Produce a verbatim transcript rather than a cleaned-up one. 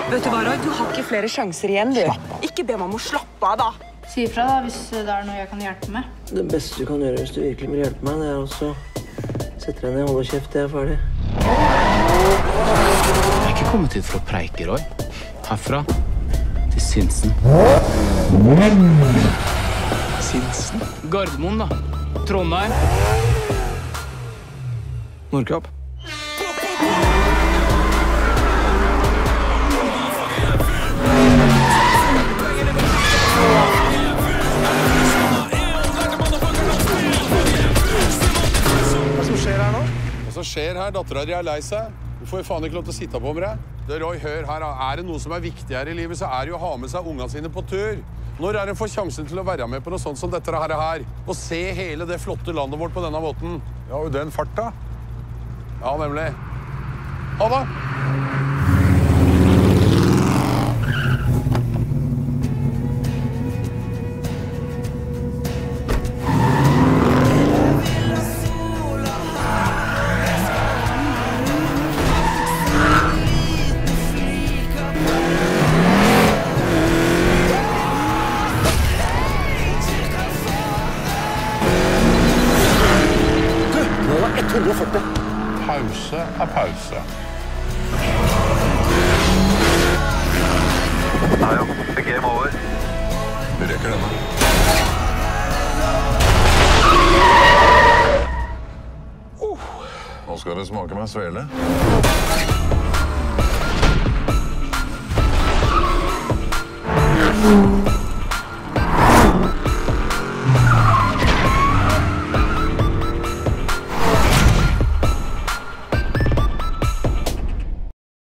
Vet du hva, Roy? Du har ikke flere sjanser igjen, du. Ikke be meg om å slappe av, da. Si ifra da, hvis det er noe jeg kan hjelpe med. Det beste du kan gjøre hvis du virkelig vil hjelpe meg, det er også sette deg ned og holde kjeft til jeg er ferdig. Jeg er ikke kommet hit for å preike, Roy. Herfra til Sinsen. Sinsen? Gardermoen, da. Trondheim. Nordkapp. Hva som skjer her? Dattera di er lei seg. Du får jo faen ikke lov til å sitte på med deg. Det, Roy, hør her. Er det noe som er viktigere i livet, så er det jo å ha med seg ungene sine på tur. Når er det får sjansen til å være med på noe sånt som dette her? Og se hele det flotte landet vårt på denne måten. Ja, og den farta. Ja, nemlig. Ha det! hundre og førti. Pause er pause. Nei, jo. Det er game over. Vi rekker denne. Uh, nå skal det smake meg svele. Mm.